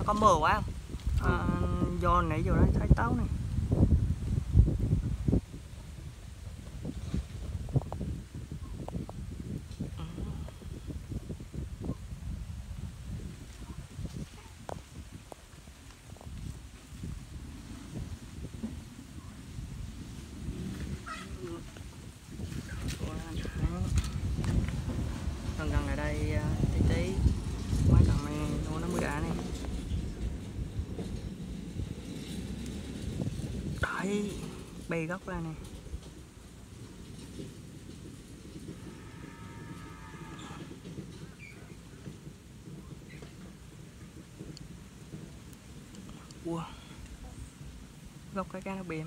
có mờ quá không? Do nãy giờ đấy thấy táo này. Gần ở đây tí tí mấy con này nó mới đã này. Đấy, bê gốc ra này. Wow. Gốc cái cá nó bìm.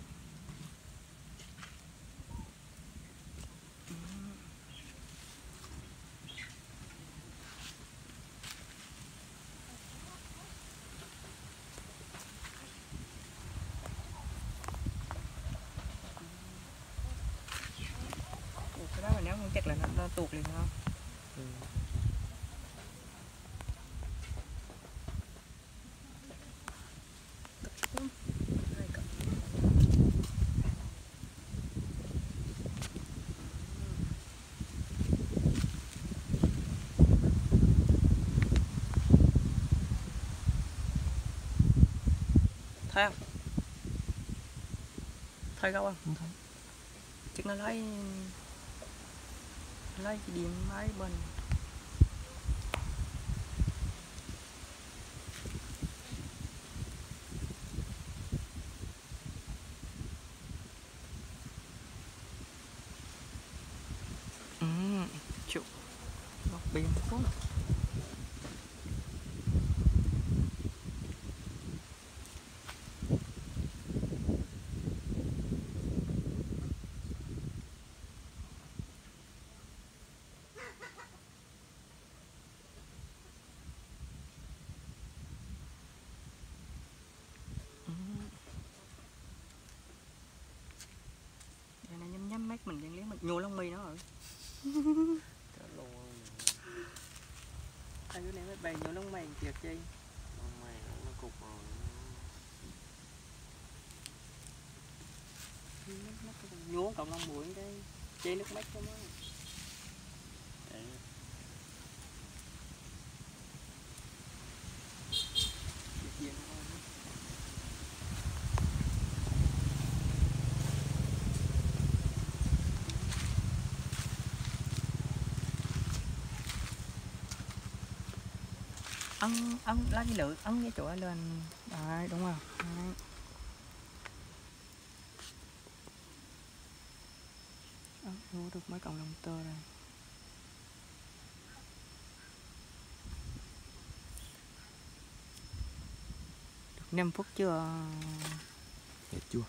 Cái đó mà nếu không chắc là nó tuột liền không? Thấy không? Thấy gấu không? Không thấy. Chắc nó lấy cái điểm máy bên. Chụp góc bên xuống. Nhắm mắt mình đang lấy mình nhô lông mi nó rồi. Anh bữa nay mấy bày nhô lông mày thiệt chi. Lông mày nó cục rồi. Nó nhô cộng lông mũi cái chê nước mắt cho nó. ấn lá cái lưỡi ấn cái chỗ lên đấy, đúng không? Đấy. Ấn được mấy cọng lông tơ đây. Được 5 phút chưa? Hết chưa?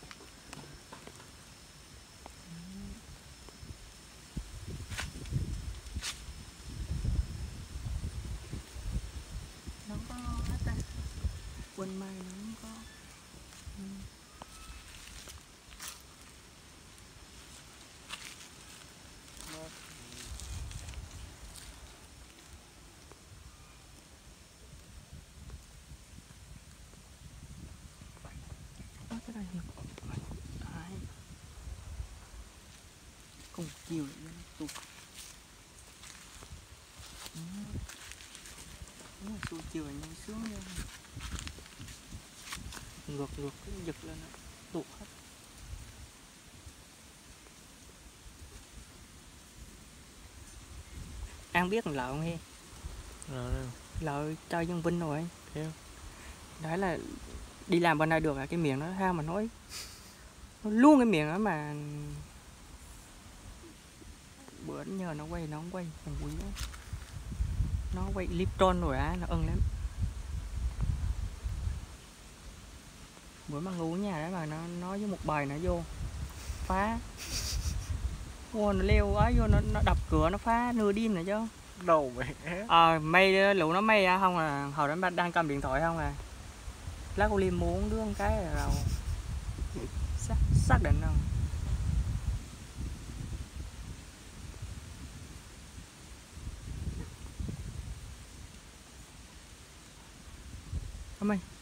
Nó có hết ta. Quên mai nó không có. Cái đây đấy. Cùng chiều tụt. Xuôi chiều nhanh xuống nha. Ngược cái giật lên đó. Tụt hết. An biết lợn không he? Lợn cho dân Vinh rồi. Đấy là đi làm bên đây được à, cái miệng nó sao mà nói nó luôn cái miệng đó mà bữa nhờ nó quay nó không quay thằng quý đó. Nó quay Lipton rồi á, nó ưng lắm. Bữa mà ngủ ở nhà đó mà nó nói với một bài nó vô phá. Ô, nó leo ấy vô nó đập cửa nó phá nửa đêm này chứ. Đầu mày. Mày lũ nó mày ra không à, hồi đó đang cầm điện thoại không à. Lát cô Liêm muốn đứa con cái rồi xác định không. Mày